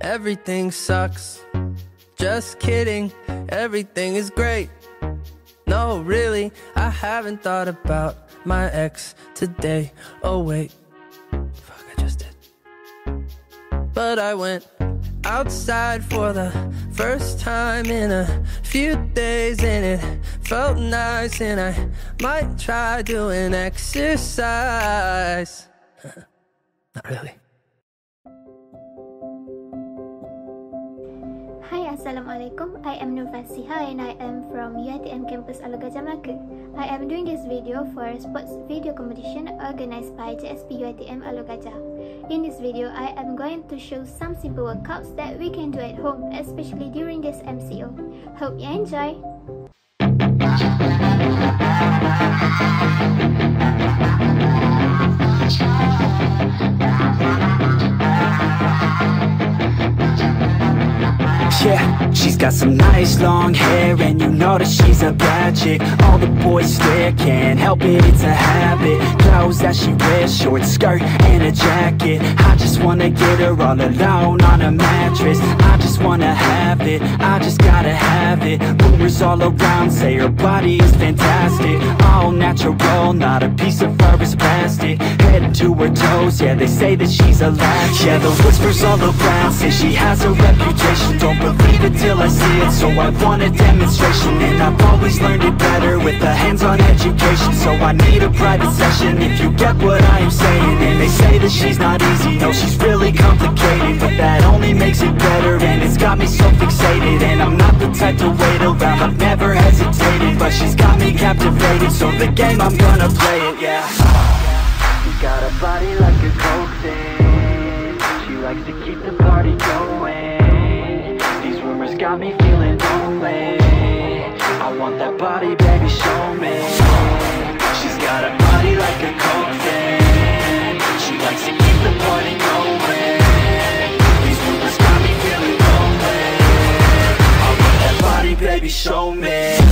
everything sucks. Just kidding, everything is great. No, really, I haven't thought about my ex today. Oh wait, fuck, I just did. But I went outside for the first time in a few days, and it felt nice, and I might try doing exercise. Not really. Hi, Assalamualaikum. I am Nur Fasiha and I am from UiTM campus Alor Gajah Melaka. I am doing this video for a sports video competition organized by JSP UiTM Alor Gajah. In this video, I am going to show some simple workouts that we can do at home, especially during this MCO. Hope you enjoy! Yeah, she's got some nice long hair, and you know that she's a bad chick. All the boys stare, can't help it, it's a habit. Clothes that she wears, short skirt and a jacket. I just wanna get her all alone on a mattress. I just wanna have it, I just gotta have it. Rumors all around say her body is fantastic. All natural, not a piece of fur is plastic. Head to her toes, yeah, they say that she's a latch. Yeah, the whispers all around say she has a reputation. Don't believe it till I see it, so I want a demonstration. And I've always learned it better with a hands-on education. So I need a private session, if you get what I am saying. And they say that she's not easy, no, she's really complicated. But that only makes it better, and it's got me so fixated. And I'm not the type to wait around, I've never hesitated. But she's got me captivated, so the game, I'm gonna play it, yeah. She got a body like a coke thing, she likes to keep the party going. These rumors got me feeling lonely, I want that body, baby, show me. She's got a body like a coke thing, she likes to keep the party going. These rumors got me feeling lonely, I want that body, baby, show me.